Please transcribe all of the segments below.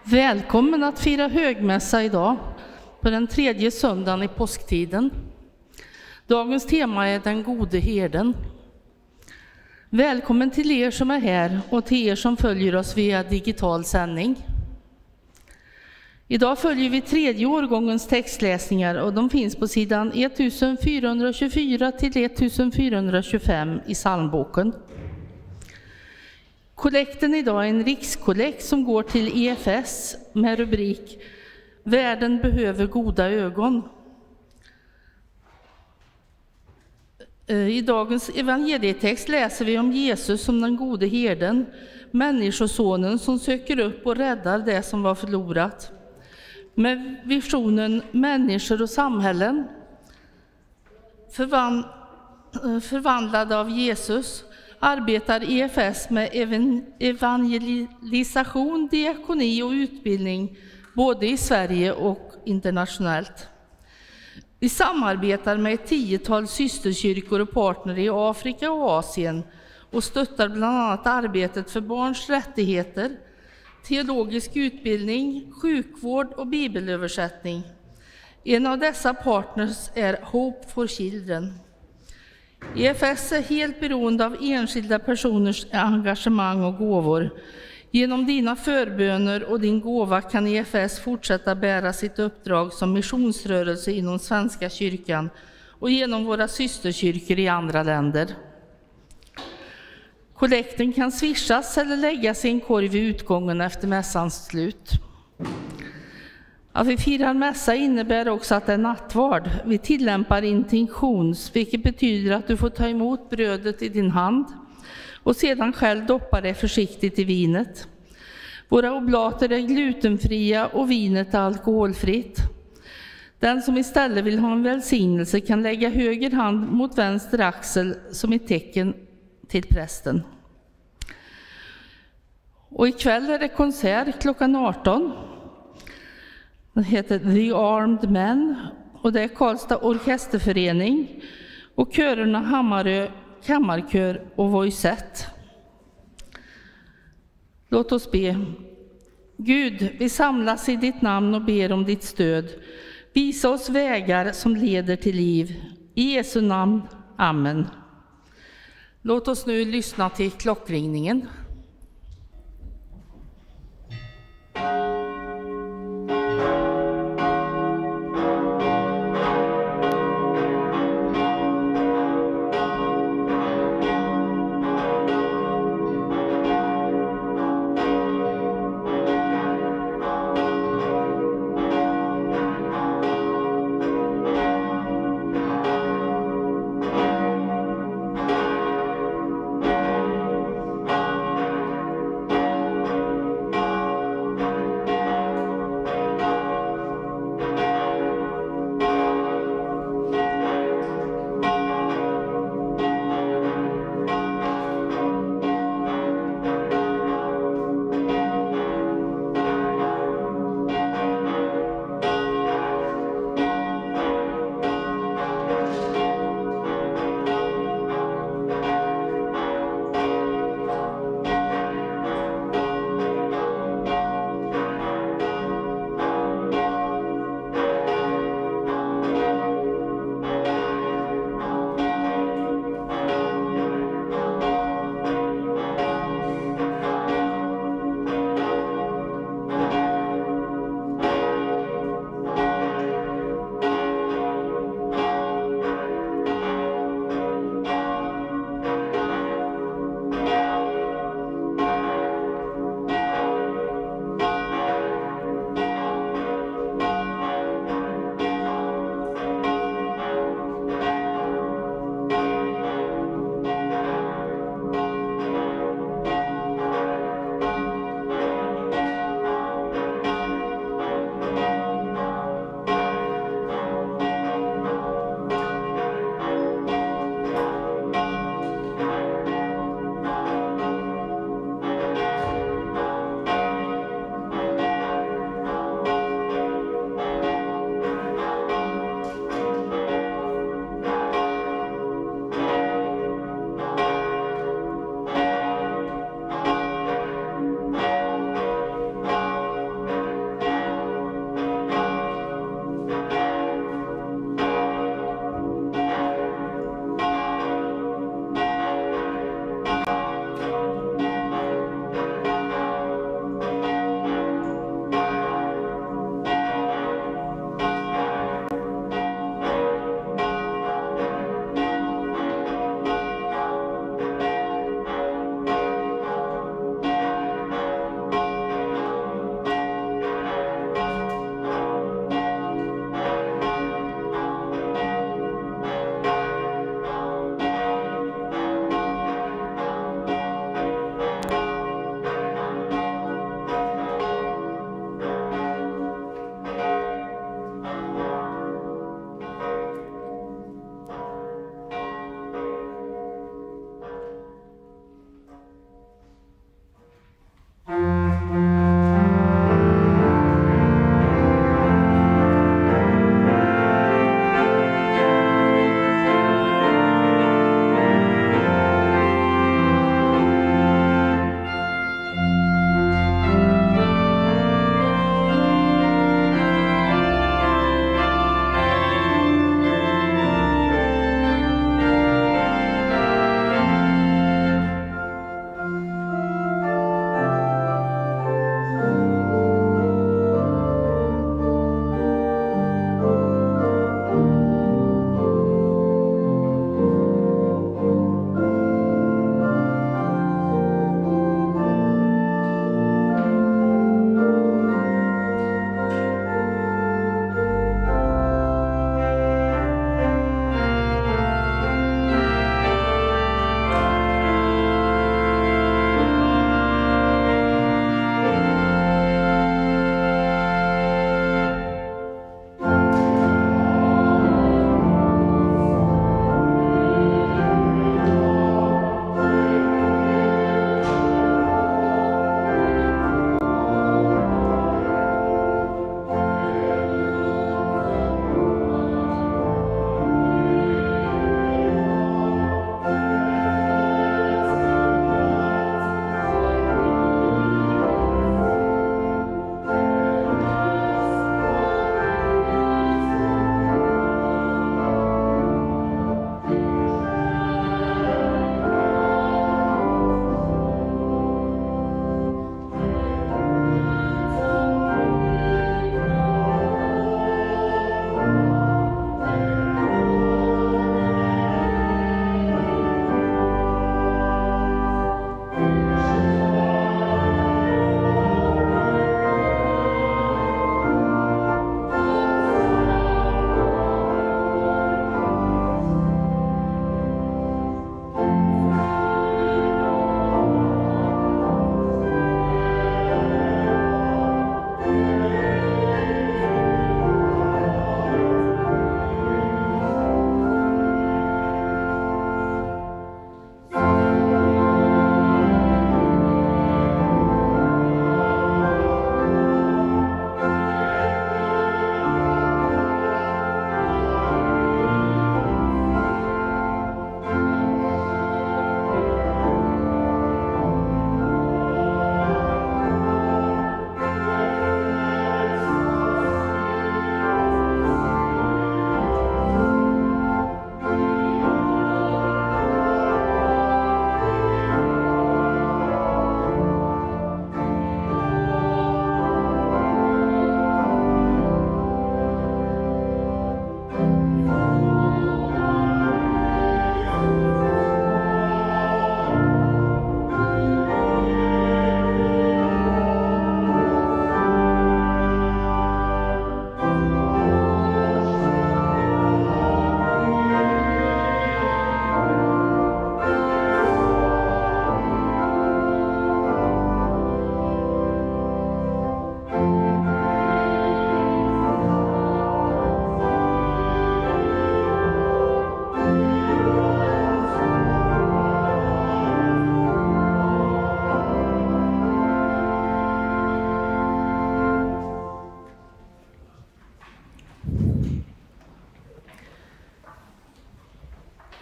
Välkommen att fira högmässa idag på den tredje söndagen i påsktiden. Dagens tema är den gode herden. Välkommen till er som är här och till er som följer oss via digital sändning. Idag följer vi tredje årgångens textläsningar och de finns på sidan 1424 till 1425 i psalmboken. Kollekten idag är en rikskollekt som går till EFS med rubrik Världen behöver goda ögon. I dagens evangelietext läser vi om Jesus som den gode herden, människosonen som söker upp och räddar det som var förlorat. Med visionen människor och samhällen förvandlade av Jesus arbetar EFS med evangelisation, diakoni och utbildning både i Sverige och internationellt. Vi samarbetar med ett 10-tal systerkyrkor och partner i Afrika och Asien och stöttar bland annat arbetet för barns rättigheter, teologisk utbildning, sjukvård och bibelöversättning. En av dessa partners är Hope for Children. EFS är helt beroende av enskilda personers engagemang och gåvor. Genom dina förböner och din gåva kan EFS fortsätta bära sitt uppdrag som missionsrörelse inom Svenska kyrkan och genom våra systerkyrkor i andra länder. Kollekten kan swishas eller läggas i en korg vid utgången efter mässans slut. Att vi firar mässa innebär också att det är nattvard. Vi tillämpar intentions, vilket betyder att du får ta emot brödet i din hand och sedan själv doppa det försiktigt i vinet. Våra oblater är glutenfria och vinet är alkoholfritt. Den som istället vill ha en välsignelse kan lägga höger hand mot vänster axel som ett tecken till prästen. Och ikväll är det konsert klockan 18. Den heter The Armed Men och det är Karlstad orkesterförening och körerna Hammarö kammarkör och Voicet. Låt oss be. Gud, vi samlas i ditt namn och ber om ditt stöd. Visa oss vägar som leder till liv. I Jesu namn. Amen. Låt oss nu lyssna till klockringningen.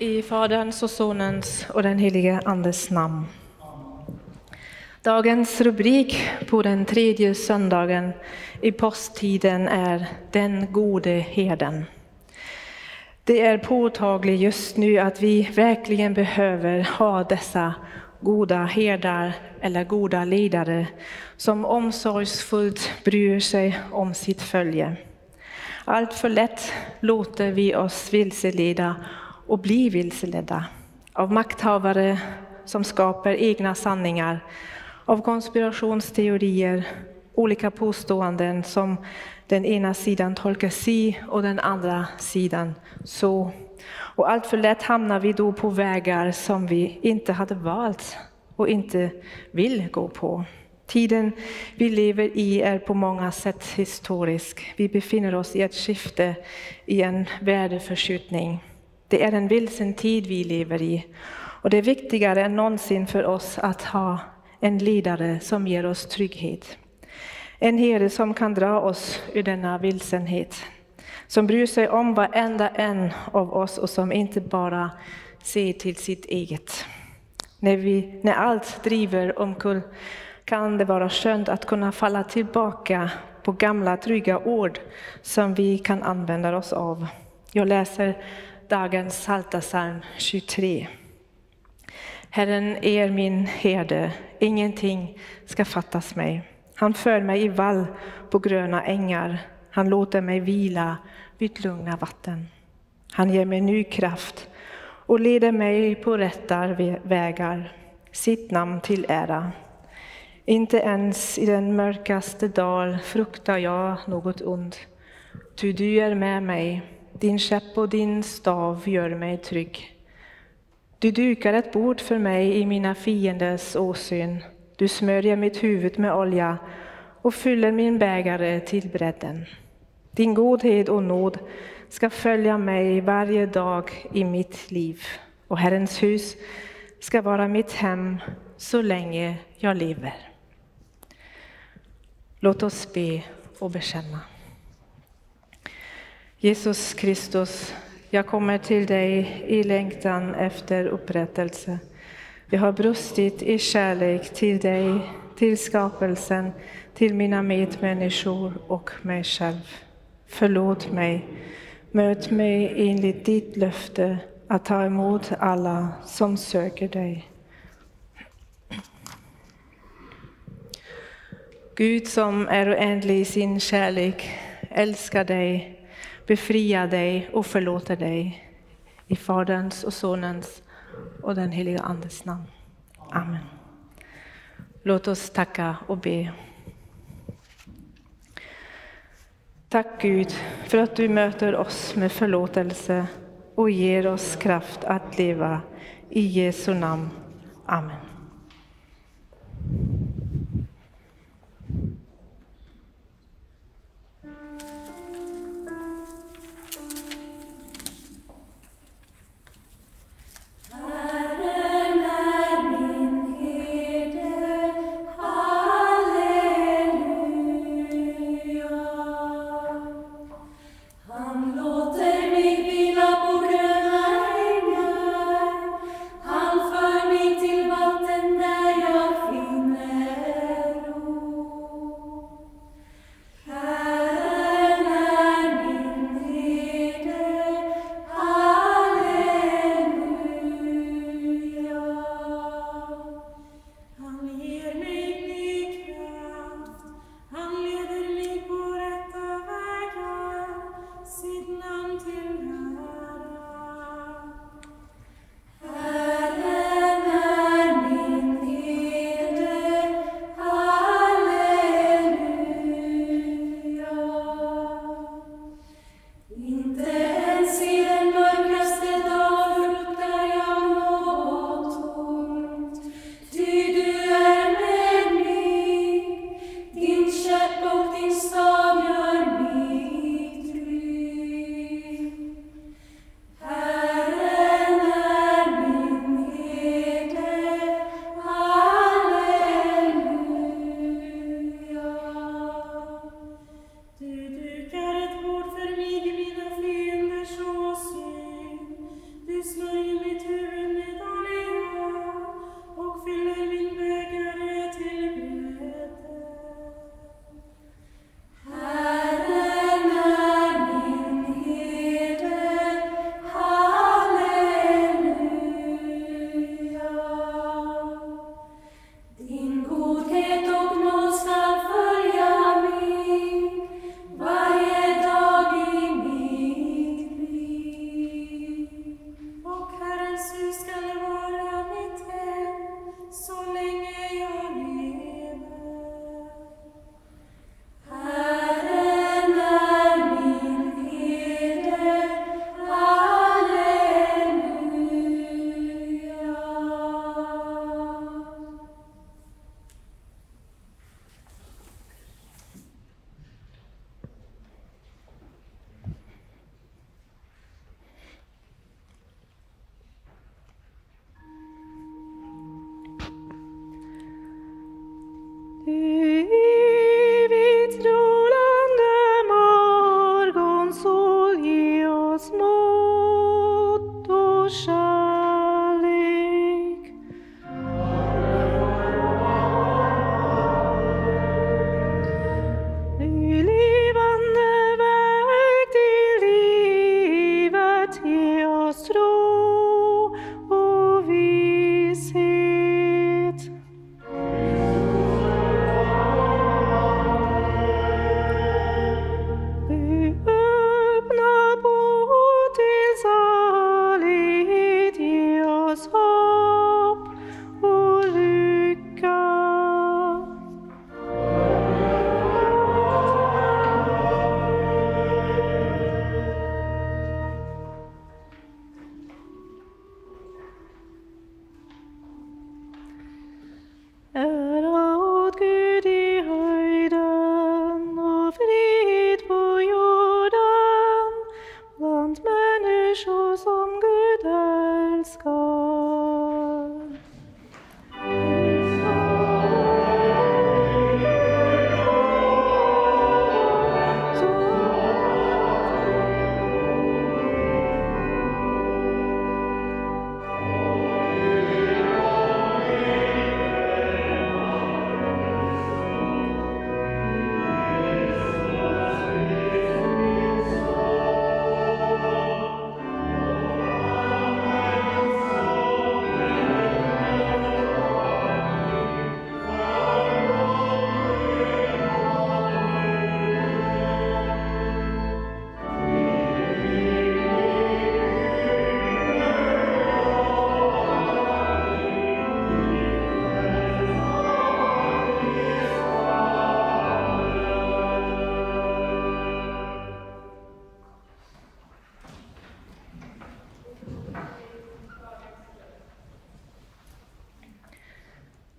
I Faderns och Sonens och den helige Andes namn. Dagens rubrik på den tredje söndagen i posttiden är Den gode herden. Det är påtagligt just nu att vi verkligen behöver ha dessa goda herdar eller goda ledare som omsorgsfullt bryr sig om sitt följe. Allt för lätt låter vi oss vilseleda och bli vilseledda av makthavare som skapar egna sanningar, av konspirationsteorier, olika påståenden som den ena sidan tolkar si och den andra sidan så. Och allt för lätt hamnar vi då på vägar som vi inte hade valt och inte vill gå på. Tiden vi lever i är på många sätt historisk. Vi befinner oss i ett skifte, i en värdeförskjutning. Det är en vilsen tid vi lever i. Och det är viktigare än någonsin för oss att ha en ledare som ger oss trygghet. En herde som kan dra oss ur denna vilsenhet. Som bryr sig om varenda en av oss och som inte bara ser till sitt eget. När allt driver omkull kan det vara skönt att kunna falla tillbaka på gamla trygga ord som vi kan använda oss av. Jag läser dagens Psaltarpsalm 23. Herren är min herde, ingenting ska fattas mig. Han för mig i vall på gröna ängar. Han låter mig vila vid lugna vatten. Han ger mig ny kraft och leder mig på rätta vägar. Sitt namn till ära. Inte ens i den mörkaste dal fruktar jag något ont. Ty du är med mig, din käpp och din stav gör mig trygg. Du dukar ett bord för mig i mina fienders åsyn. Du smörjer mitt huvud med olja och fyller min bägare till bredden. Din godhet och nåd ska följa mig varje dag i mitt liv. Och Herrens hus ska vara mitt hem så länge jag lever. Låt oss be och bekänna. Jesus Kristus, jag kommer till dig i längtan efter upprättelse. Jag har brustit i kärlek till dig, till skapelsen, till mina medmänniskor och mig själv. Förlåt mig, möt mig enligt ditt löfte att ta emot alla som söker dig. Gud som är oändlig i sin kärlek, älskar dig, befriar dig och förlåter dig. I Faderns och Sonens och den heliga Andes namn. Amen. Låt oss tacka och be. Tack Gud för att du möter oss med förlåtelse och ger oss kraft att leva. I Jesu namn. Amen. Han för mig till vatten.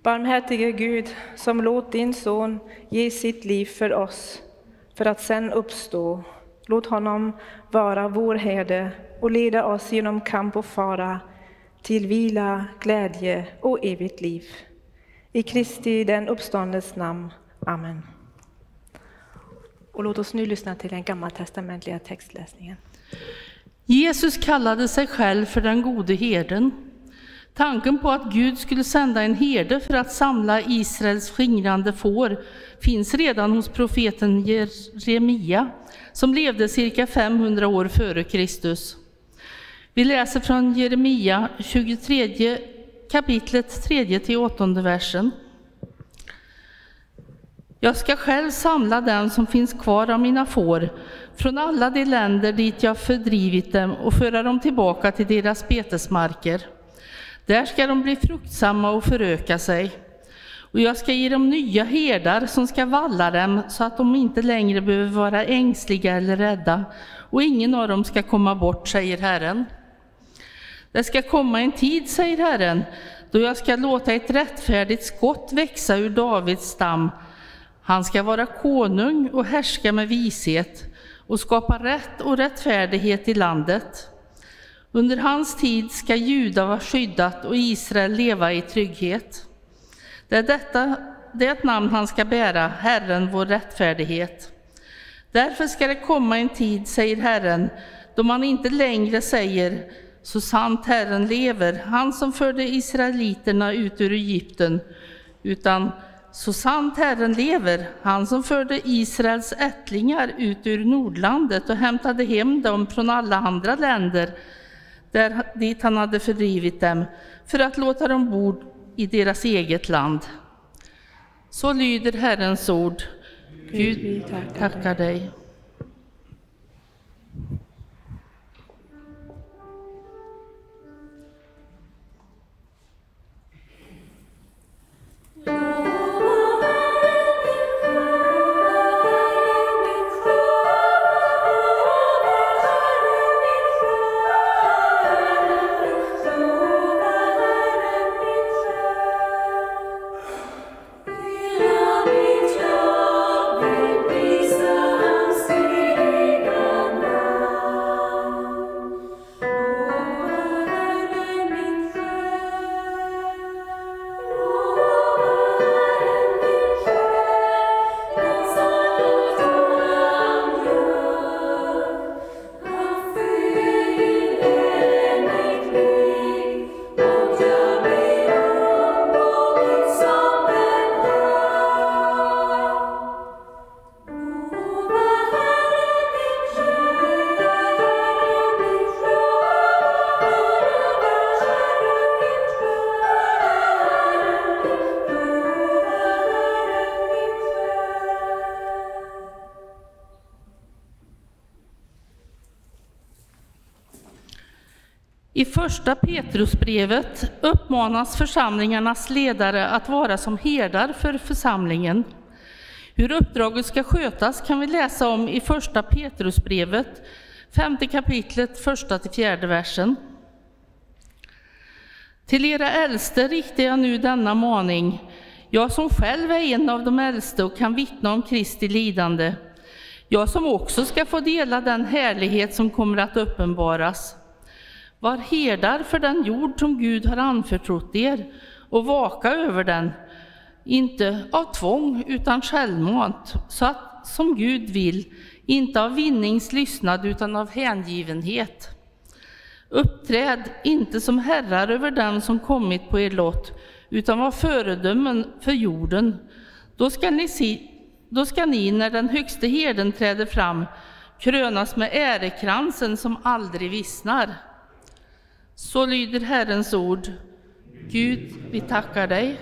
Barmhärtige Gud, som låt din son ge sitt liv för oss, för att sen uppstå. Låt honom vara vår herde och leda oss genom kamp och fara till vila, glädje och evigt liv. I Kristi den uppståndes namn. Amen. Och låt oss nu lyssna till den gammaltestamentliga textläsningen. Jesus kallade sig själv för den gode herden. Tanken på att Gud skulle sända en herde för att samla Israels skingrande får finns redan hos profeten Jeremia, som levde cirka 500 år före Kristus. Vi läser från Jeremia 23 kapitlet 3-8 versen. Jag ska själv samla dem som finns kvar av mina får från alla de länder dit jag fördrivit dem och föra dem tillbaka till deras betesmarker. Där ska de bli fruktsamma och föröka sig. Och jag ska ge dem nya herdar som ska valla dem så att de inte längre behöver vara ängsliga eller rädda. Och ingen av dem ska komma bort, säger Herren. Det ska komma en tid, säger Herren, då jag ska låta ett rättfärdigt skott växa ur Davids stam. Han ska vara konung och härska med vishet och skapa rätt och rättfärdighet i landet. Under hans tid ska Juda vara skyddat och Israel leva i trygghet. Det är ett namn han ska bära, Herren vår rättfärdighet. Därför ska det komma en tid, säger Herren, då man inte längre säger så sant Herren lever, han som förde israeliterna ut ur Egypten, utan så sant Herren lever, han som förde Israels ättlingar ut ur Nordlandet och hämtade hem dem från alla andra länder dit han hade fördrivit dem, för att låta dem bo i deras eget land. Så lyder Herrens ord. Gud, vi tackar dig. I första Petrusbrevet uppmanas församlingarnas ledare att vara som herdar för församlingen. Hur uppdraget ska skötas kan vi läsa om i första Petrusbrevet, 5:e kapitlet, 1-4 versen. Till era äldste riktar jag nu denna maning, jag som själv är en av de äldste och kan vittna om Kristi lidande, jag som också ska få dela den härlighet som kommer att uppenbaras. Var herdar för den jord som Gud har anförtrott er och vaka över den, inte av tvång utan självmant, så att som Gud vill, inte av vinningslystnad utan av hängivenhet. Uppträd inte som herrar över dem som kommit på er lott, utan var föredömen för jorden. Då ska ni, när den högste herden träder fram, krönas med ärekransen som aldrig vissnar. Så lyder Herrens ord. Gud, vi tackar dig.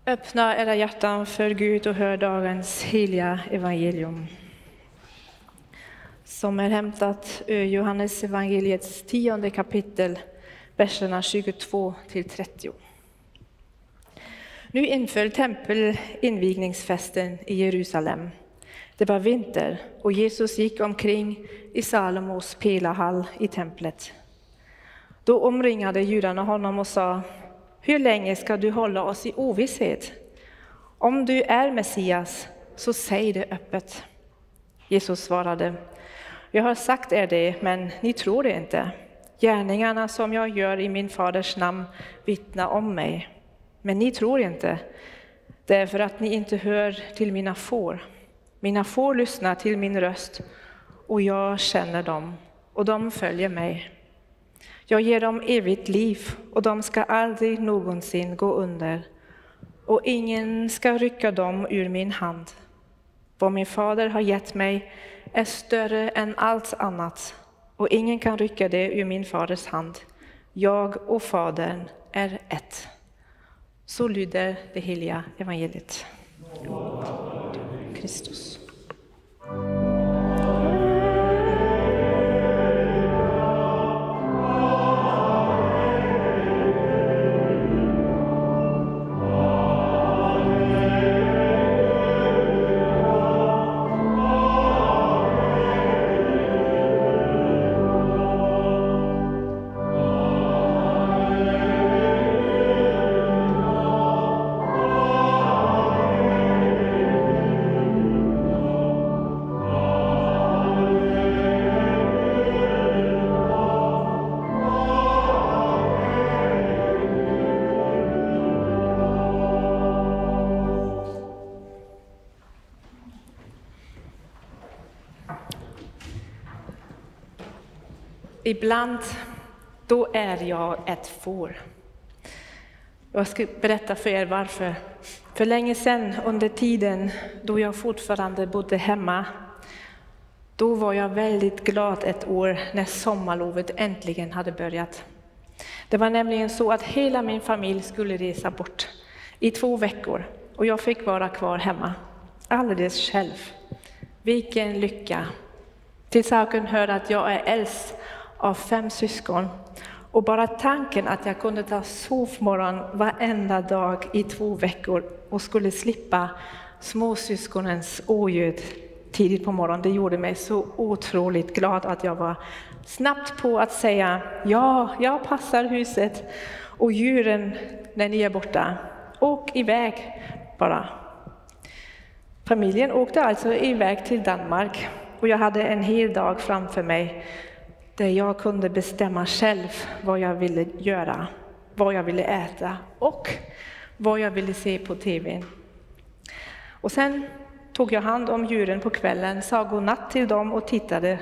Öppna era hjärtan för Gud och hör dagens heliga evangelium. Som är hämtat ur Johannes evangeliets 10:e kapitel, verserna 22 till 30. Nu inför tempelinvigningsfesten i Jerusalem. Det var vinter och Jesus gick omkring i Salomos pelahall i templet. Då omringade judarna honom och sa: hur länge ska du hålla oss i ovisshet? Om du är Messias, så säg det öppet. Jesus svarade: jag har sagt er det, men ni tror det inte. Gärningarna som jag gör i min faders namn vittnar om mig. Men ni tror inte, därför att ni inte hör till mina får. Mina får lyssnar till min röst, och jag känner dem, och de följer mig. Jag ger dem evigt liv, och de ska aldrig någonsin gå under. Och ingen ska rycka dem ur min hand. Vad min fader har gett mig är större än allt annat, och ingen kan rycka det ur min faders hand. Jag och Fadern är ett. Så lyder det heliga evangeliet. Kristus. Ibland då är jag ett får. Jag ska berätta för er varför. För länge sedan, under tiden då jag fortfarande bodde hemma, då var jag väldigt glad ett år när sommarlovet äntligen hade börjat. Det var nämligen så att hela min familj skulle resa bort i 2 veckor, och jag fick vara kvar hemma, alldeles själv. Vilken lycka! Till saken hör att jag är äldst av 5 syskon, och bara tanken att jag kunde ta sovmorgon varenda dag i 2 veckor och skulle slippa småsyskonens oljud tidigt på morgonen, det gjorde mig så otroligt glad att jag var snabbt på att säga: ja, jag passar huset och djuren när ni är borta. Åk iväg bara. Familjen åkte alltså iväg till Danmark, och jag hade en hel dag framför mig där jag kunde bestämma själv vad jag ville göra, vad jag ville äta och vad jag ville se på tv. Och sen tog jag hand om djuren på kvällen, sa godnatt till dem och tittade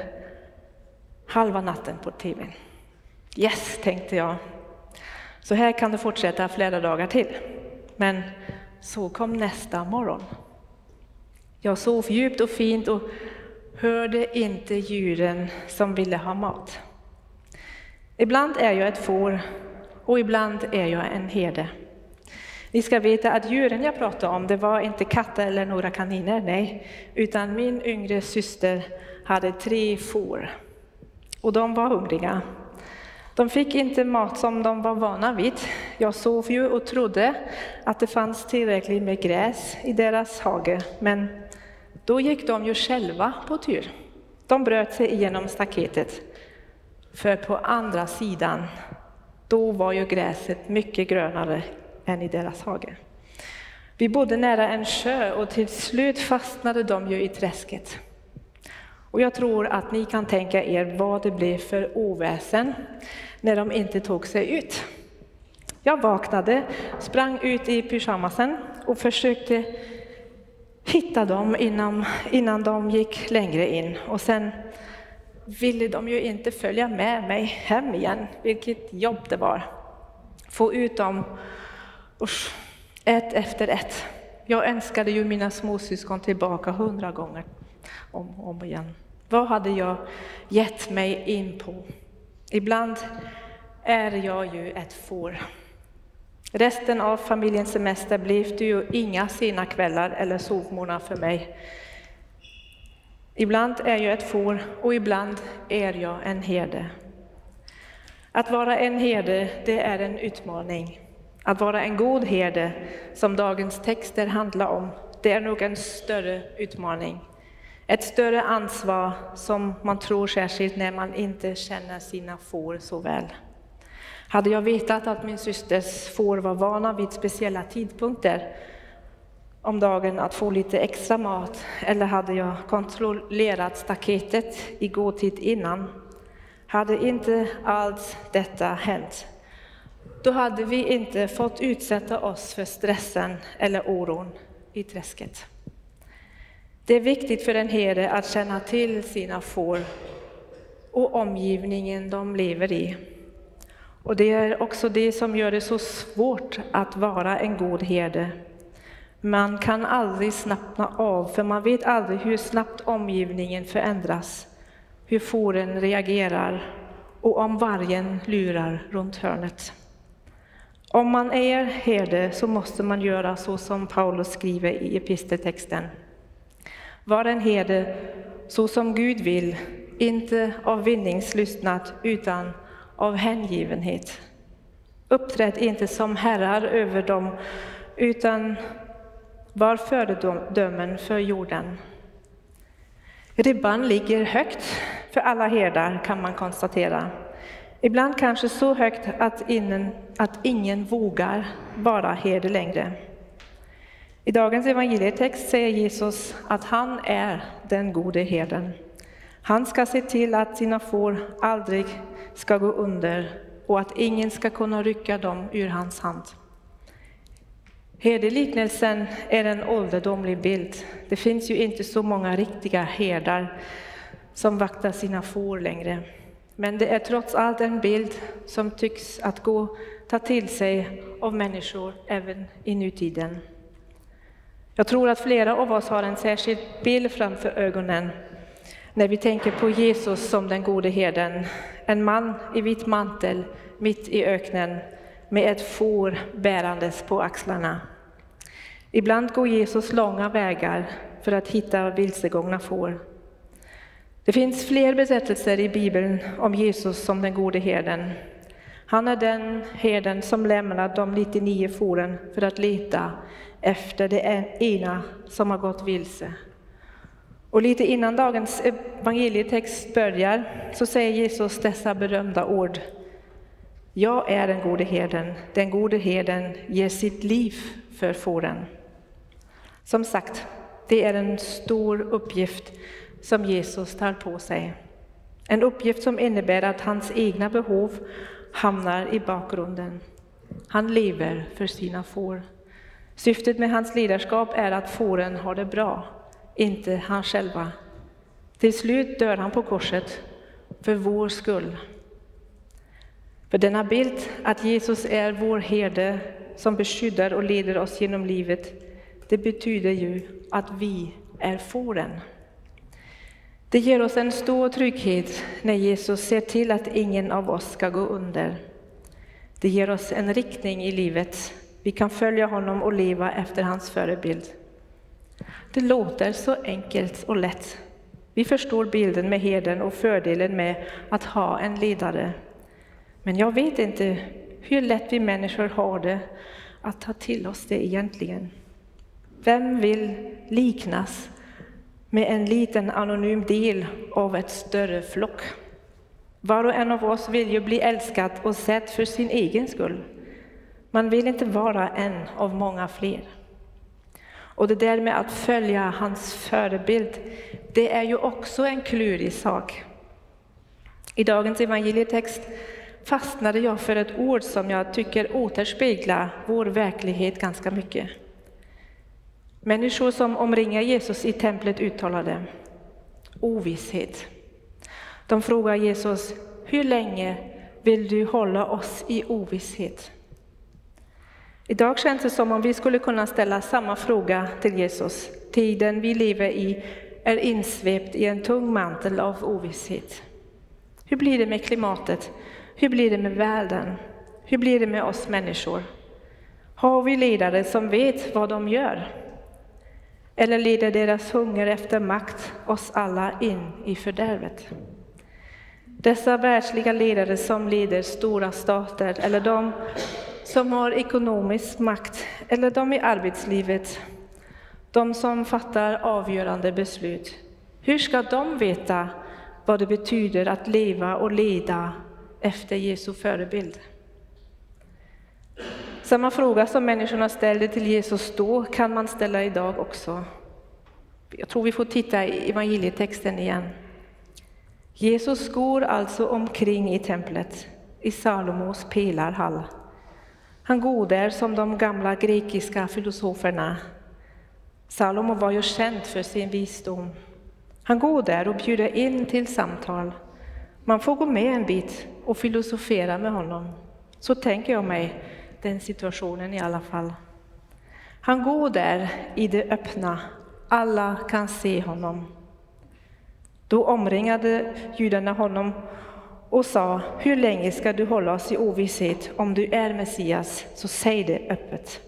halva natten på tv. Yes, tänkte jag. Så här kan det fortsätta flera dagar till. Men så kom nästa morgon. Jag sov djupt och fint och hörde inte djuren som ville ha mat. Ibland är jag ett får och ibland är jag en herde. Ni ska veta att djuren jag pratade om, det var inte katter eller några kaniner, nej. Utan min yngre syster hade 3 får. Och de var hungriga. De fick inte mat som de var vana vid. Jag sov ju och trodde att det fanns tillräckligt med gräs i deras hage. Men då gick de ju själva på tur. De bröt sig igenom staketet. För på andra sidan, då var ju gräset mycket grönare än i deras hage. Vi bodde nära en sjö och till slut fastnade de ju i träsket. Och jag tror att ni kan tänka er vad det blev för oväsen när de inte tog sig ut. Jag vaknade, sprang ut i pyjamasen och försökte hitta dem innan de gick längre in. Och sen ville de ju inte följa med mig hem igen, vilket jobb det var. Få ut dem, ett efter ett. Jag önskade ju mina småsyskon tillbaka 100 gånger om igen. Vad hade jag gett mig in på? Ibland är jag ju ett får. Resten av familjens semester blev det ju inga sena kvällar eller sovmorgnar för mig. Ibland är jag ett får och ibland är jag en herde. Att vara en herde, det är en utmaning. Att vara en god herde, som dagens texter handlar om, det är nog en större utmaning. Ett större ansvar som man tror, särskilt när man inte känner sina får så väl. Hade jag vetat att min systers får var vana vid speciella tidpunkter om dagen att få lite extra mat, eller hade jag kontrollerat staketet i god tid innan, hade inte allt detta hänt. Då hade vi inte fått utsätta oss för stressen eller oron i träsket. Det är viktigt för en herde att känna till sina får och omgivningen de lever i. Och det är också det som gör det så svårt att vara en god herde. Man kan aldrig slappna av, för man vet aldrig hur snabbt omgivningen förändras, hur fåren reagerar och om vargen lurar runt hörnet. Om man är herde så måste man göra så som Paulus skriver i episteltexten. Var en herde så som Gud vill, inte av vinningslystnad utan av hängivenhet. Uppträd inte som herrar över dem, utan var föredömen för jorden. Ribban ligger högt för alla herdar, kan man konstatera. Ibland kanske så högt att ingen vågar vara herde längre. I dagens evangelietext säger Jesus att han är den gode herden. Han ska se till att sina får aldrig ska gå under och att ingen ska kunna rycka dem ur hans hand. Herdeliknelsen är en ålderdomlig bild. Det finns ju inte så många riktiga herdar som vaktar sina får längre. Men det är trots allt en bild som tycks att ta till sig av människor även i nutiden. Jag tror att flera av oss har en särskild bild framför ögonen när vi tänker på Jesus som den gode herden. En man i vit mantel mitt i öknen med ett får bärandes på axlarna. Ibland går Jesus långa vägar för att hitta vilsegångna får. Det finns fler berättelser i Bibeln om Jesus som den gode herden. Han är den herden som lämnar de 99 fåren för att leta efter det ena som har gått vilse. Och lite innan dagens evangelietext börjar så säger Jesus dessa berömda ord. Jag är den gode herden ger sitt liv för fåren. Som sagt, det är en stor uppgift som Jesus tar på sig. En uppgift som innebär att hans egna behov hamnar i bakgrunden. Han lever för sina får. Syftet med hans ledarskap är att fåren har det bra, inte han själva. Till slut dör han på korset för vår skull. För denna bild att Jesus är vår herde som beskyddar och leder oss genom livet, det betyder ju att vi är fåren. Det ger oss en stor trygghet när Jesus ser till att ingen av oss ska gå under. Det ger oss en riktning i livet. Vi kan följa honom och leva efter hans förebild. Det låter så enkelt och lätt. Vi förstår bilden med herden och fördelen med att ha en ledare. Men jag vet inte hur lätt vi människor har det att ta till oss det egentligen. Vem vill liknas med en liten anonym del av ett större flock? Var och en av oss vill ju bli älskad och sedd för sin egen skull. Man vill inte vara en av många fler. Och det där med att följa hans förebild, det är ju också en klurig sak. I dagens evangelietext fastnade jag för ett ord som jag tycker återspeglar vår verklighet ganska mycket. Människor som omringar Jesus i templet uttalade ovisshet. De frågar Jesus, hur länge vill du hålla oss i ovisshet? Idag känns det som om vi skulle kunna ställa samma fråga till Jesus. Tiden vi lever i är insvept i en tung mantel av ovisshet. Hur blir det med klimatet? Hur blir det med världen? Hur blir det med oss människor? Har vi ledare som vet vad de gör? Eller leder deras hunger efter makt oss alla in i fördärvet? Dessa världsliga ledare som leder stora stater, eller de som har ekonomisk makt, eller de i arbetslivet, de som fattar avgörande beslut. Hur ska de veta vad det betyder att leva och leda efter Jesu förebild? Samma fråga som människorna ställde till Jesus då kan man ställa idag också. Jag tror vi får titta i evangelietexten igen. Jesus går alltså omkring i templet, i Salomos pelarhall. Han går där som de gamla grekiska filosoferna. Salomo var ju känd för sin visdom. Han går där och bjuder in till samtal. Man får gå med en bit och filosofera med honom. Så tänker jag mig den situationen i alla fall. Han går där i det öppna. Alla kan se honom. Då omringade judarna honom och sa: hur länge ska du hålla oss i ovisshet? Om du är Messias, så säg det öppet.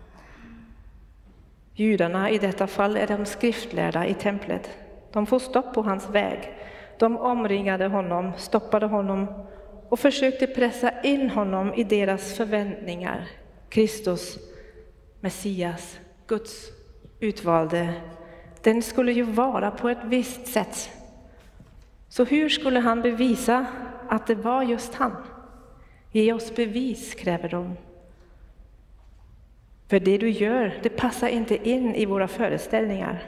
Judarna i detta fall är de skriftlärda i templet. De får stopp på hans väg. De omringade honom, stoppade honom och försökte pressa in honom i deras förväntningar. Kristus, Messias, Guds utvalde, den skulle ju vara på ett visst sätt. Så hur skulle han bevisa att det var just han? Ge oss bevis, kräver de. För det du gör, det passar inte in i våra föreställningar.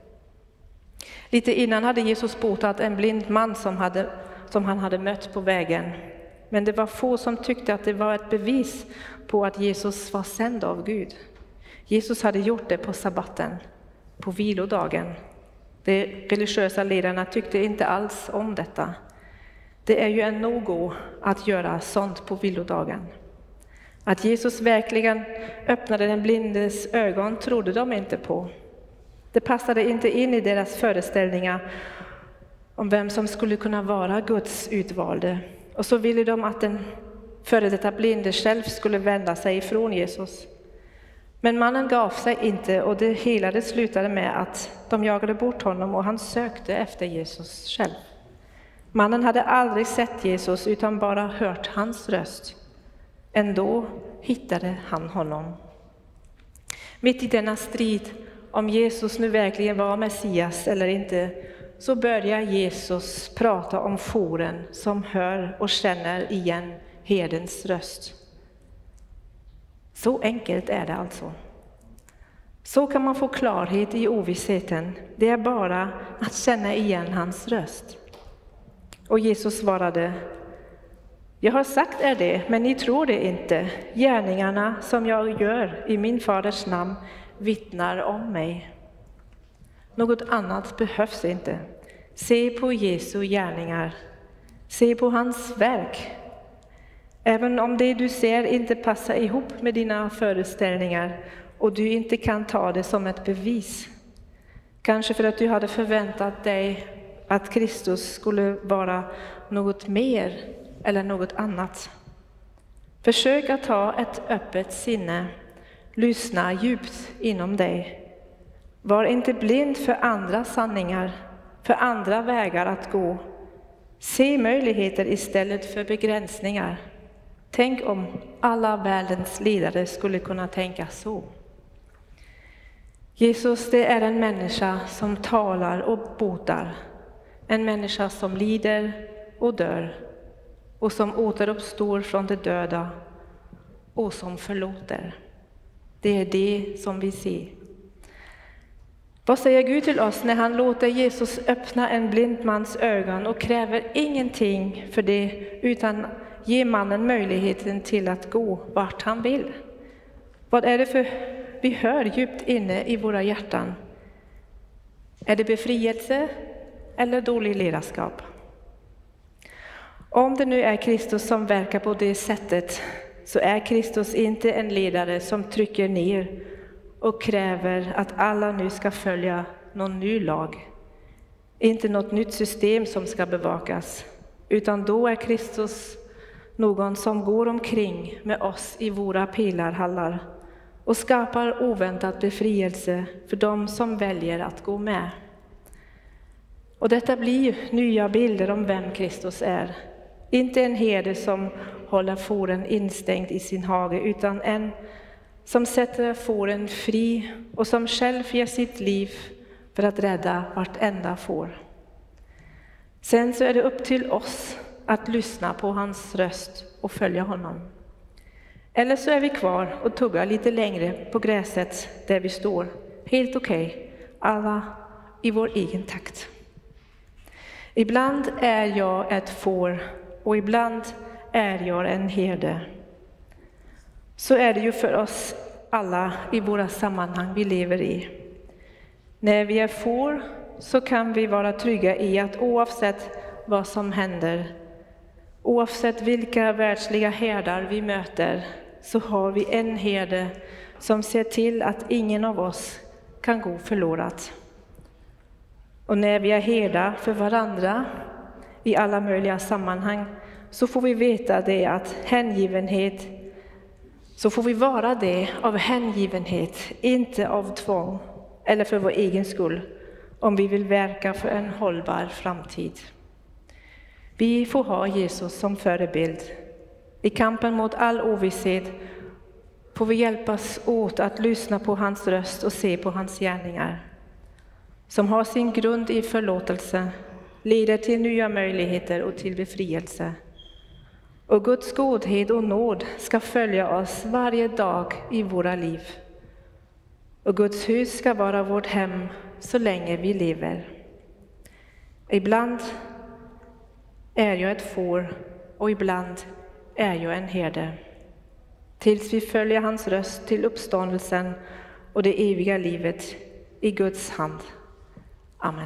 Lite innan hade Jesus botat en blind man som han hade mött på vägen. Men det var få som tyckte att det var ett bevis på att Jesus var sänd av Gud. Jesus hade gjort det på sabbaten, på vilodagen. De religiösa ledarna tyckte inte alls om detta. Det är ju en no-go att göra sånt på vilodagen. Att Jesus verkligen öppnade den blindes ögon trodde de inte på. Det passade inte in i deras föreställningar om vem som skulle kunna vara Guds utvalde. Och så ville de att den före detta blinde själv skulle vända sig ifrån Jesus. Men mannen gav sig inte, och det hela det slutade med att de jagade bort honom och han sökte efter Jesus själv. Mannen hade aldrig sett Jesus utan bara hört hans röst. Ändå hittade han honom. Mitt i denna strid om Jesus nu verkligen var Messias eller inte, så börjar Jesus prata om fåren som hör och känner igen herdens röst. Så enkelt är det alltså. Så kan man få klarhet i ovissheten. Det är bara att känna igen hans röst. Och Jesus svarade: jag har sagt er det, men ni tror det inte. Gärningarna som jag gör i min faders namn vittnar om mig. Något annat behövs inte. Se på Jesu gärningar. Se på hans verk. Även om det du ser inte passar ihop med dina föreställningar och du inte kan ta det som ett bevis. Kanske för att du hade förväntat dig att Kristus skulle vara något mer eller något annat. Försök att ha ett öppet sinne. Lyssna djupt inom dig. Var inte blind för andra sanningar, för andra vägar att gå. Se möjligheter istället för begränsningar. Tänk om alla världens ledare skulle kunna tänka så. Jesus, det är en människa som talar och botar. En människa som lider och dör. Och som återuppstår från de döda. Och som förlåter. Det är det som vi ser. Vad säger Gud till oss när han låter Jesus öppna en blind mans ögon och kräver ingenting för det, utan ger mannen möjligheten till att gå vart han vill? Vad är det för vi hör djupt inne i våra hjärtan? Är det befrielse eller dålig ledarskap? Om det nu är Kristus som verkar på det sättet, så är Kristus inte en ledare som trycker ner och kräver att alla nu ska följa någon ny lag. Inte något nytt system som ska bevakas, utan då är Kristus någon som går omkring med oss i våra pelarhallar och skapar oväntad befrielse för dem som väljer att gå med. Och detta blir nya bilder om vem Kristus är. Inte en herde som håller fåren instängd i sin hage, utan en som sätter fåren fri och som själv ger sitt liv för att rädda vartenda får. Sen så är det upp till oss att lyssna på hans röst och följa honom. Eller så är vi kvar och tuggar lite längre på gräset där vi står. Helt okej, alla i vår egen takt. Ibland är jag ett får och ibland är jag en herde. Så är det ju för oss alla i våra sammanhang vi lever i. När vi är får så kan vi vara trygga i att oavsett vad som händer, oavsett vilka världsliga herdar vi möter, så har vi en herde som ser till att ingen av oss kan gå förlorat. Och när vi är herdar för varandra i alla möjliga sammanhang, så får vi veta det att hängivenhet, så får vi vara det av hängivenhet, inte av tvång eller för vår egen skull, om vi vill verka för en hållbar framtid. Vi får ha Jesus som förebild. I kampen mot all ovisshet får vi hjälpas åt att lyssna på hans röst och se på hans gärningar, som har sin grund i förlåtelse, leder till nya möjligheter och till befrielse. Och Guds godhet och nåd ska följa oss varje dag i våra liv. Och Guds hus ska vara vårt hem så länge vi lever. Ibland är jag ett får och ibland är jag en herde. Tills vi följer hans röst till uppståndelsen och det eviga livet i Guds hand. Amen.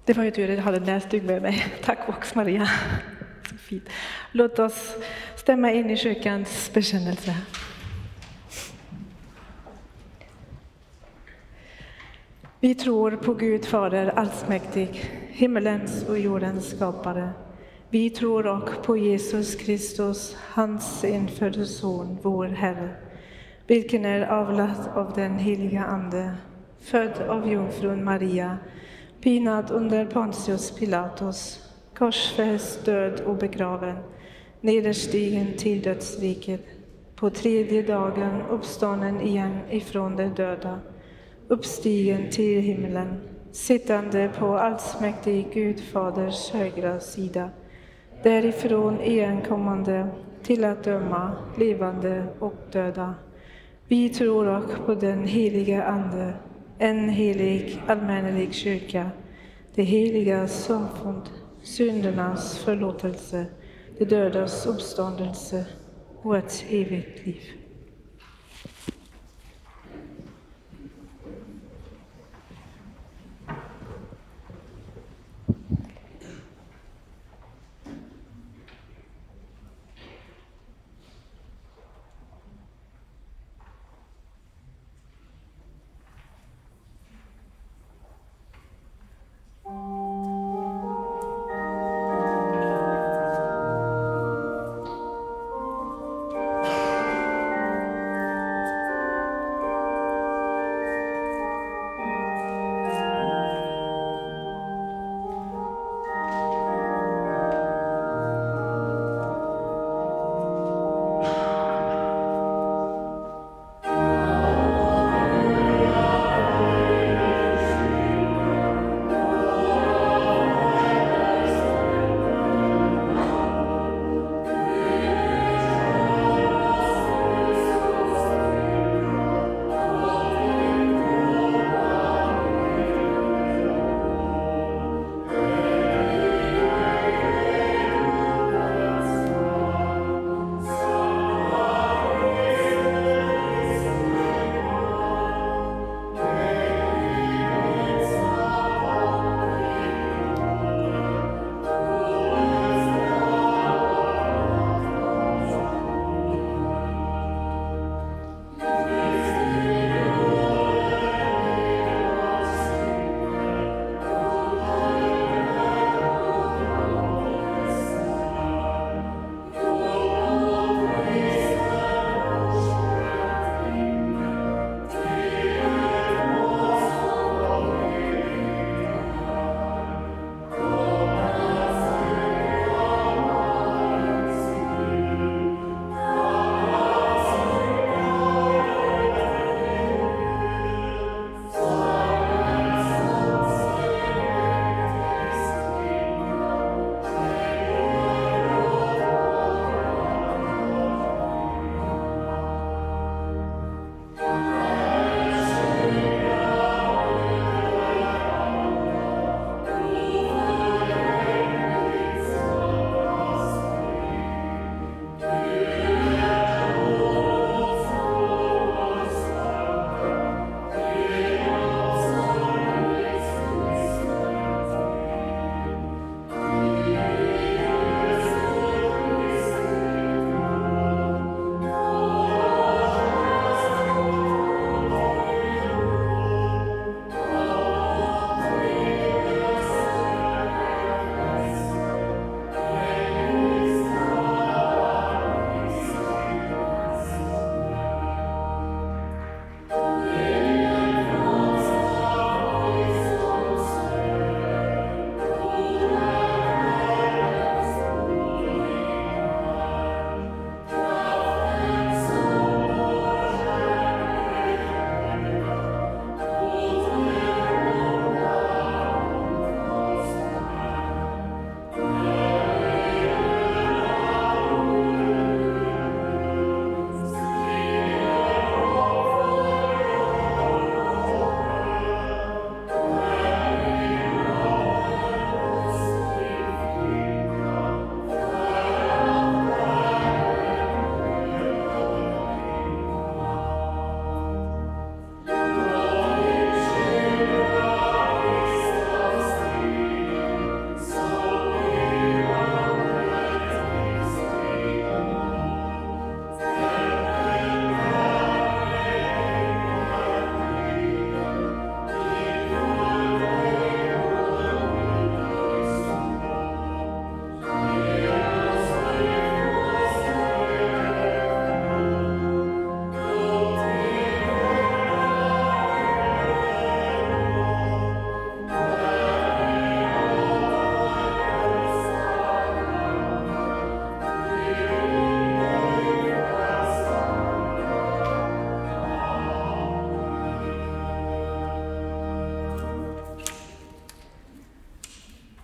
Det var ju tur att jag hade en näsduk med mig. Tack också Maria. Så fint. Låt oss stämma in i kyrkans bekännelse. Vi tror på Gud Fader allsmäktig, himmelens och jordens skapare. Vi tror också på Jesus Kristus, hans enfödde son, vår Herre, vilken är avlad av den heliga Ande, född av jungfrun Maria, pinad under Pontius Pilatus, korsfäst, död och begraven, nederstigen till dödsriket, på tredje dagen uppstånden igen ifrån de döda, uppstigen till himmelen, sittande på allsmäktig Gud Faders högra sida, därifrån igenkommande till att döma levande och döda. Vi tror också på den heliga Ande, en helig allmännelig kyrka, det heliga samfund, syndernas förlåtelse, de dödas uppståndelse och ett evigt liv.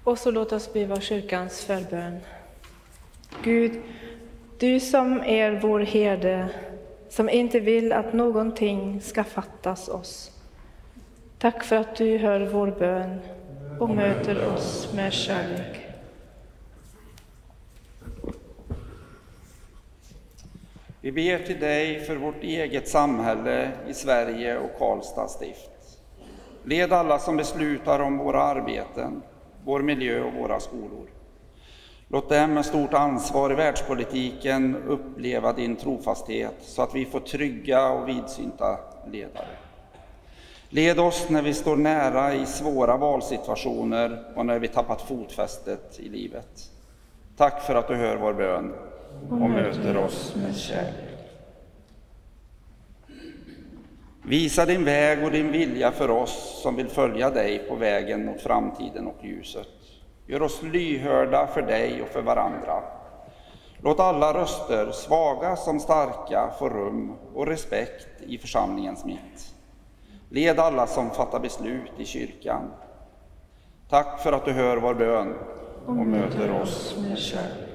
Och så låt oss be kyrkans förbön. Gud, du som är vår herde, som inte vill att någonting ska fattas oss. Tack för att du hör vår bön och möter oss med kärlek. Vi ber till dig för vårt eget samhälle i Sverige och Karlstad stift. Led alla som beslutar om våra arbeten, vår miljö och våra skolor. Låt dem med stort ansvar i världspolitiken uppleva din trofasthet så att vi får trygga och vidsynta ledare. Led oss när vi står nära i svåra valsituationer och när vi tappat fotfästet i livet. Tack för att du hör vår bön och möter oss med kärlek. Visa din väg och din vilja för oss som vill följa dig på vägen mot framtiden och ljuset. Gör oss lyhörda för dig och för varandra. Låt alla röster, svaga som starka, få rum och respekt i församlingens mitt. Led alla som fattar beslut i kyrkan. Tack för att du hör vår bön och möter oss med kärlek.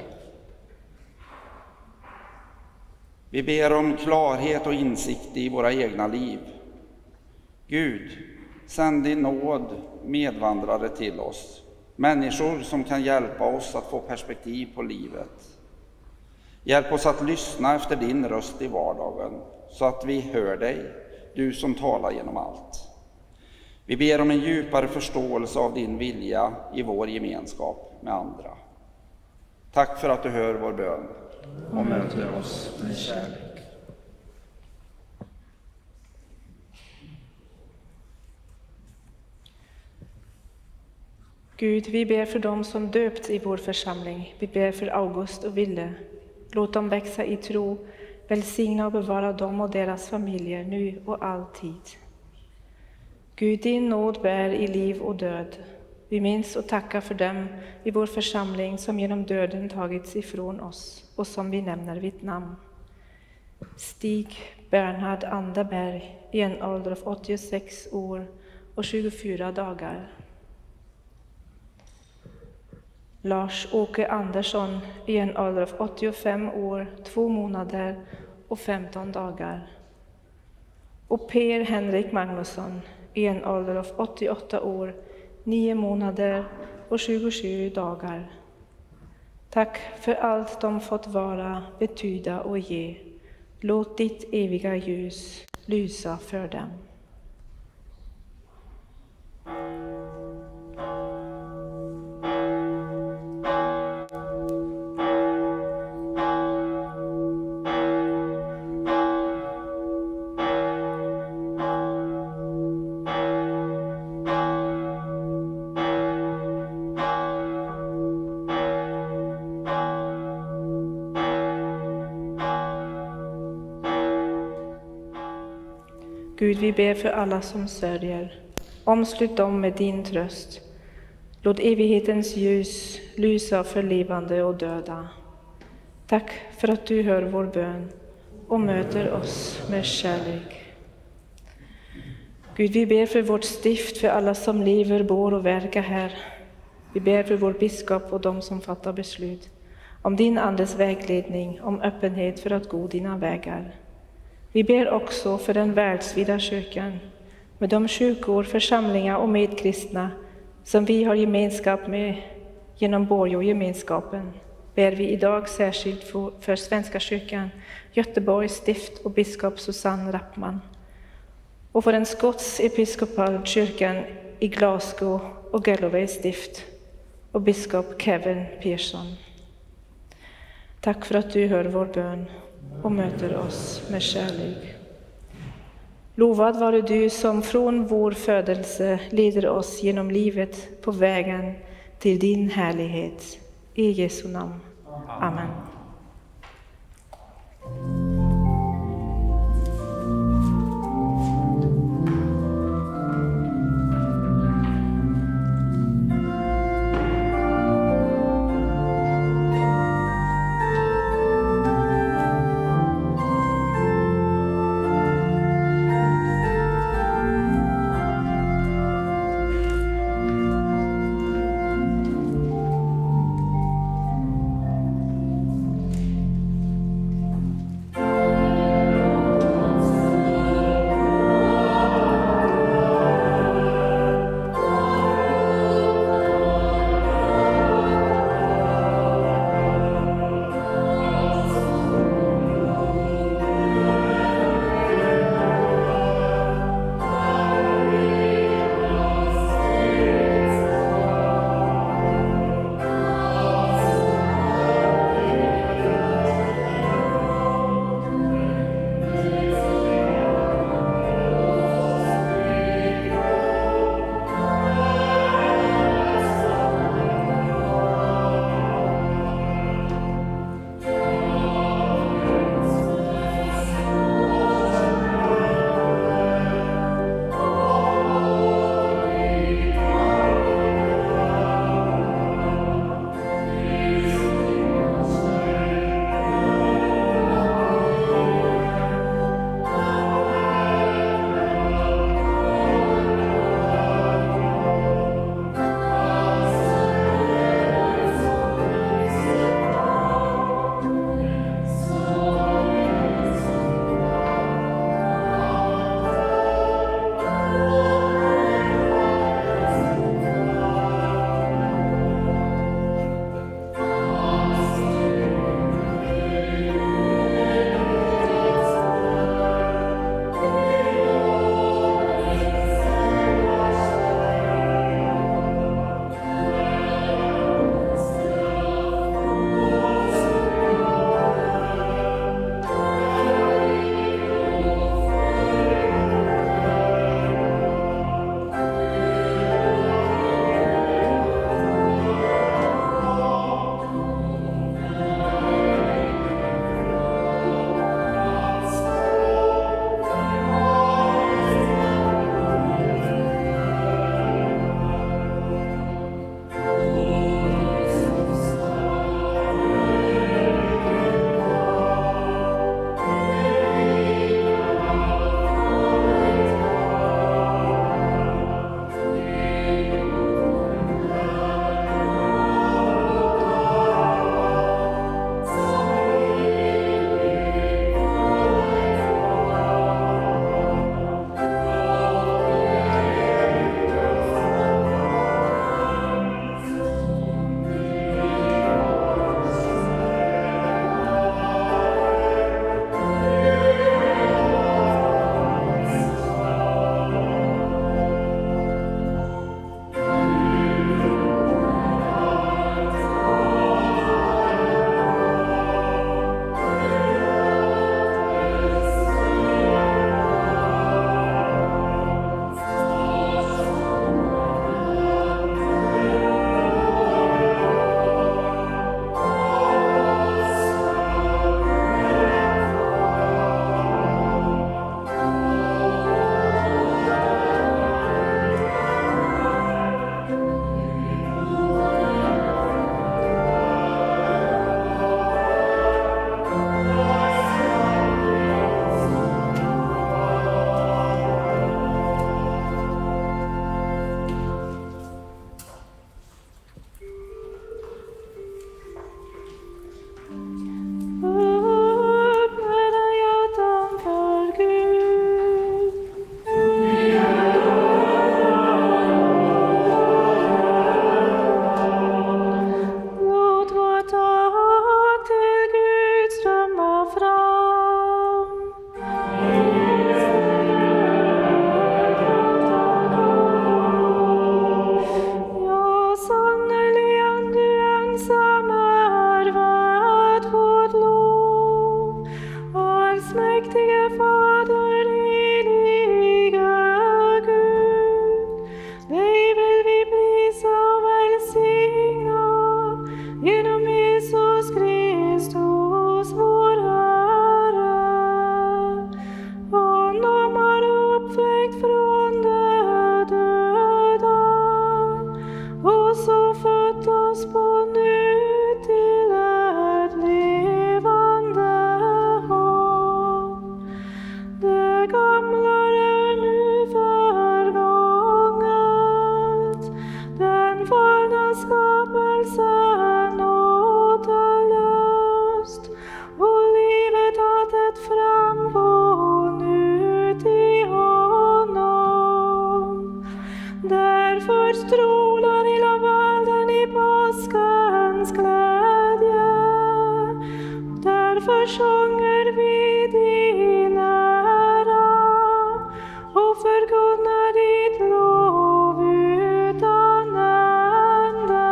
Vi ber om klarhet och insikt i våra egna liv. Gud, sänd din nåd medvandrare till oss. Människor som kan hjälpa oss att få perspektiv på livet. Hjälp oss att lyssna efter din röst i vardagen så att vi hör dig, du som talar genom allt. Vi ber om en djupare förståelse av din vilja i vår gemenskap med andra. Tack för att du hör vår bön och möter oss med kärlek. Gud, vi ber för dem som döpts i vår församling. Vi ber för August och Ville. Låt dem växa i tro. Välsigna och bevara dem och deras familjer nu och alltid. Gud, din nåd bär i liv och död. Vi minns och tackar för dem i vår församling som genom döden tagits ifrån oss och som vi nämner vid namn. Stig Bernhard Anderberg i en ålder av 86 år och 24 dagar. Lars-Åke Andersson i en ålder av 85 år, 2 månader och 15 dagar. Och Per Henrik Magnusson i en ålder av 88 år, 9 månader och 27 dagar. Tack för allt de fått vara, betyda och ge. Låt ditt eviga ljus lysa för dem. Gud, vi ber för alla som sörjer. Omslut dem med din tröst. Låt evighetens ljus lysa för levande och döda. Tack för att du hör vår bön och möter oss med kärlek. Gud, vi ber för vårt stift, för alla som lever, bor och verkar här. Vi ber för vår biskop och de som fattar beslut. Om din andes vägledning, om öppenhet för att gå dina vägar. Vi ber också för den världsvida kyrkan, med de kyrkor, församlingar och medkristna som vi har gemenskap med genom Borgå-gemenskapen. Ber vi idag särskilt för Svenska kyrkan, Göteborgs stift och biskop Susanne Rappman. Och för den skotsepiskopal kyrkan i Glasgow och Galloway stift och biskop Kevin Pearson. Tack för att du hör vår bön och möter oss med kärlek. Lovad vare du som från vår födelse leder oss genom livet på vägen till din härlighet. I Jesu namn. Amen. så fött oss på nytt till ett levande hopp. Det gamla är nu förgånget, den fallna skapelsen återlöst, och livet har trätt fram på nytt i honom. Därför strålar hela världen i påskens glädje. Därför sjunger vi din ära och förkunnar ditt lov utan ände.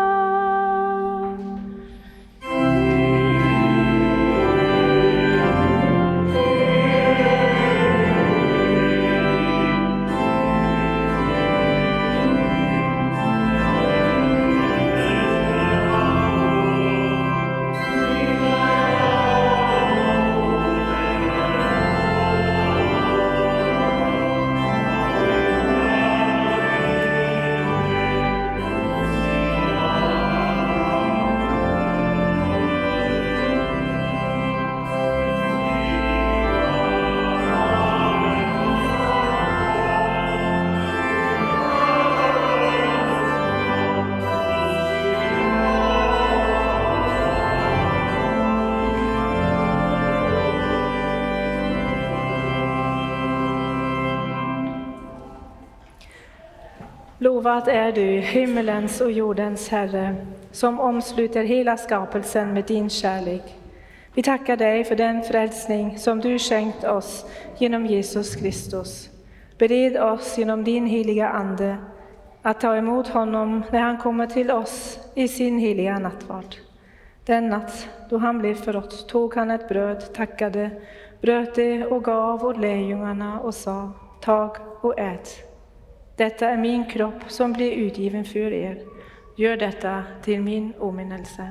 Lovad är du, himmelens och jordens Herre, som omsluter hela skapelsen med din kärlek. Vi tackar dig för den frälsning som du skänkt oss genom Jesus Kristus. Bered oss genom din heliga Ande att ta emot honom när han kommer till oss i sin heliga nattvard. Den natt då han blev förrådd tog han ett bröd, tackade, bröt det och gav åt lärjungarna och sa: tag och ät. Detta är min kropp som blir utgiven för er. Gör detta till min åminnelse.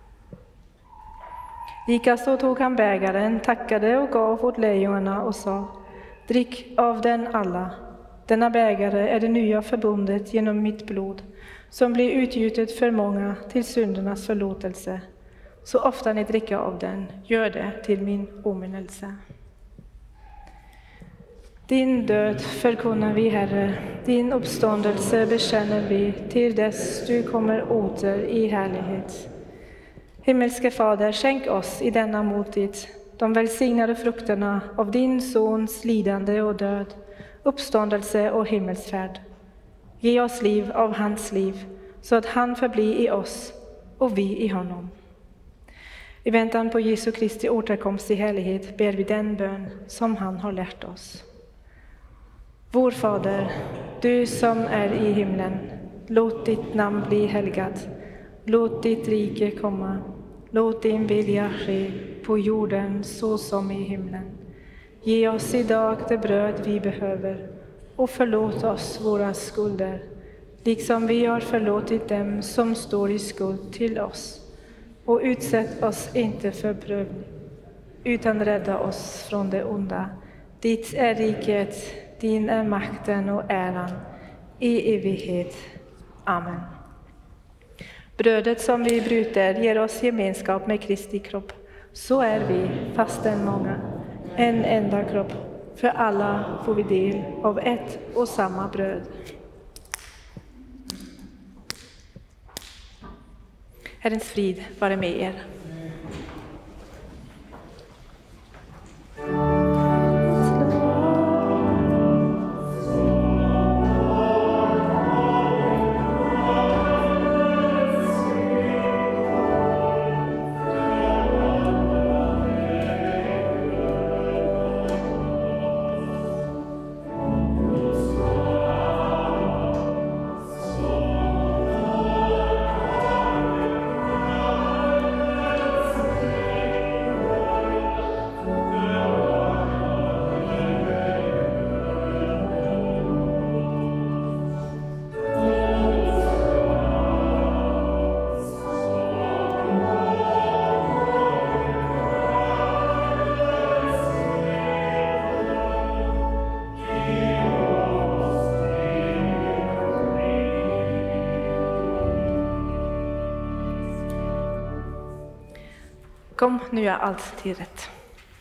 Likaså tog han bägaren, tackade och gav åt lärjungarna och sa: drick av den alla. Denna bägare är det nya förbundet genom mitt blod, som blir utgjutet för många till syndernas förlåtelse. Så ofta ni dricker av den, gör det till min åminnelse. Din död förkunnar vi, Herre, din uppståndelse bekänner vi till dess du kommer åter i härlighet. Himmelske Fader, skänk oss i denna måltid de välsignade frukterna av din Sons lidande och död, uppståndelse och himmelsfärd. Ge oss liv av hans liv, så att han förblir i oss och vi i honom. I väntan på Jesu Kristi återkomst i härlighet ber vi den bön som han har lärt oss. Vår Fader, du som är i himlen, låt ditt namn bli helgat. Låt ditt rike komma. Låt din vilja ske på jorden så som i himlen. Ge oss idag det bröd vi behöver och förlåt oss våra skulder, liksom vi har förlåtit dem som står i skuld till oss. Och utsätt oss inte för prövning, utan rädda oss från det onda. Ditt är riket, din är makten och äran i evighet. Amen. Brödet som vi bryter ger oss gemenskap med Kristi kropp. Så är vi, fastän många, en enda kropp. För alla får vi del av ett och samma bröd. Herrens frid vare med er. Kom, nu är allt till rätt.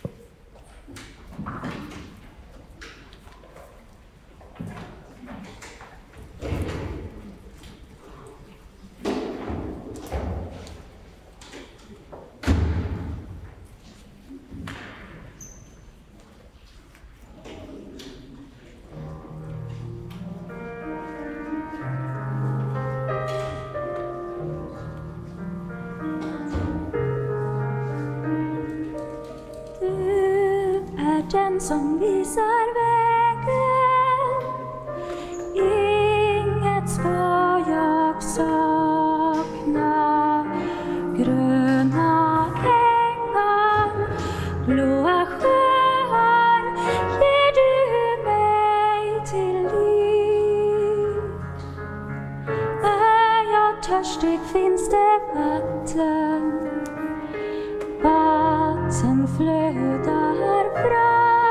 Den som visar vägen, inget ska jag sakna. Gröna ängar, blåa sjöar ger du mig till liv. Är jag törstig finns det vatten, vatten flödar fram.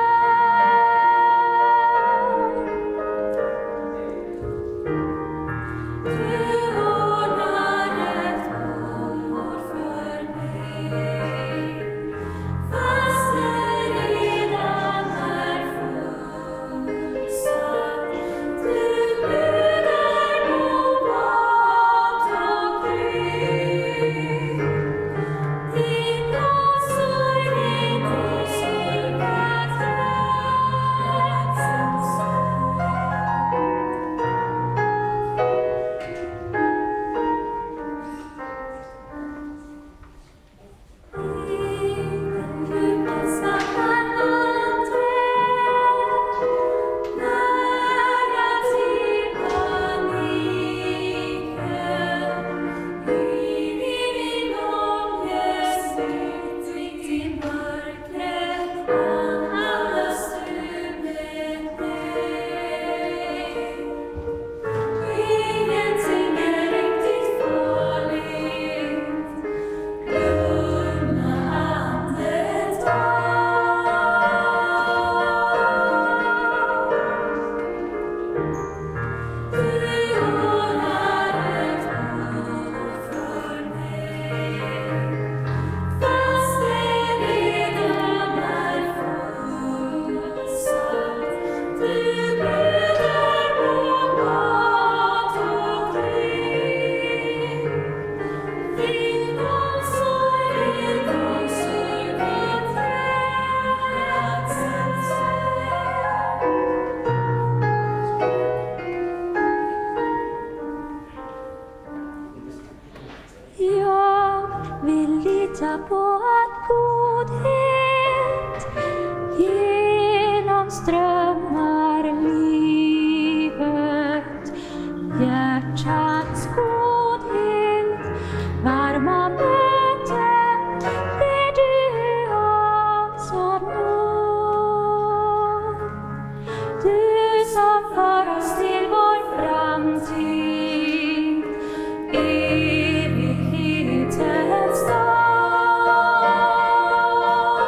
På att godhet genomströmmar livet, hjärtats godhet, varma möten ger du oss och nåd. Du som för oss till vår framtid, evighetens dag.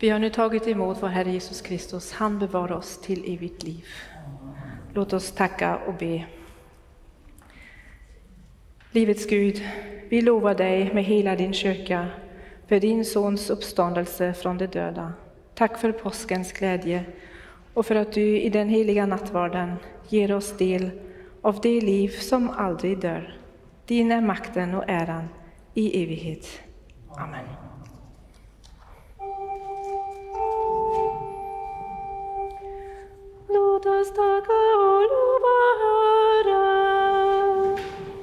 Vi har nu tagit emot vår Herre Jesus Kristus. Han bevarar oss till evigt liv. Låt oss tacka och be. Livets Gud, vi lovar dig med hela din kyrka för din sons uppståndelse från de döda. Tack för påskens glädje och för att du i den heliga nattvarden ger oss del av det liv som aldrig dör. Din är makten och äran i evighet. Amen. Låt oss tacka och lova Herren.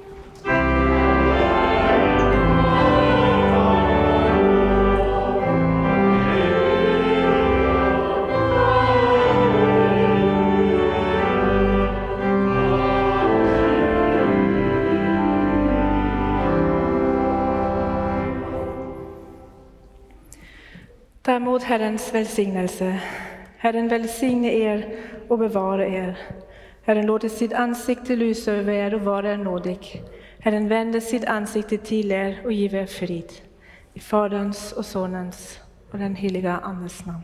Ta emot Herrens välsignelse. Herren välsigne er och bevara er. Herren låter sitt ansikte lysa över er och vara er nådig. Herren vänder sitt ansikte till er och ger er frid. I Faderns och Sonens och den heliga Andes namn.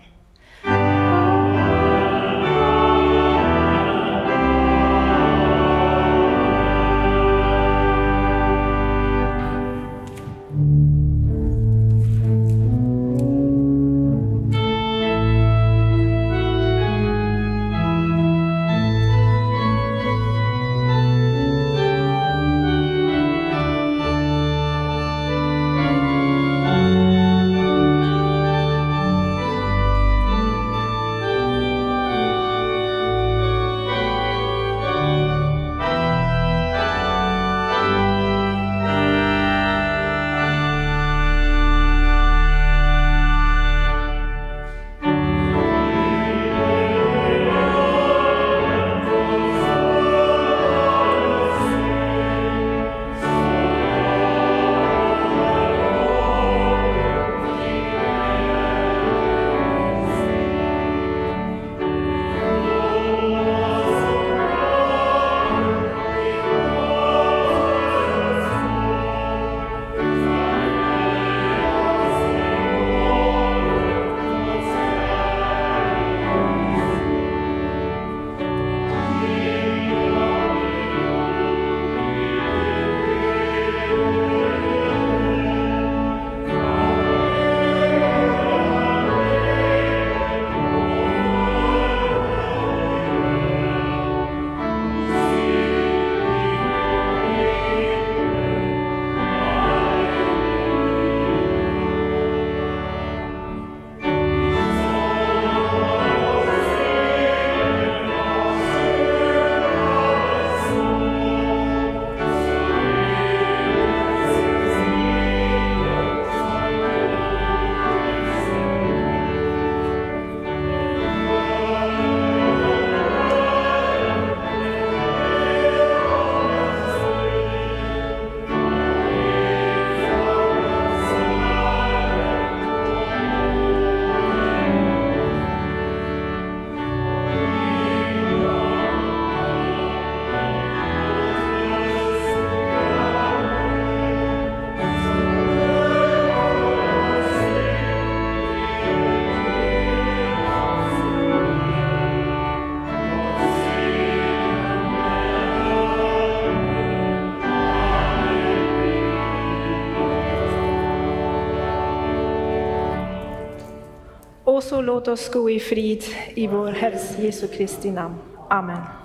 Och så låt oss gå i frid i vår Herres Jesu Kristi namn. Amen.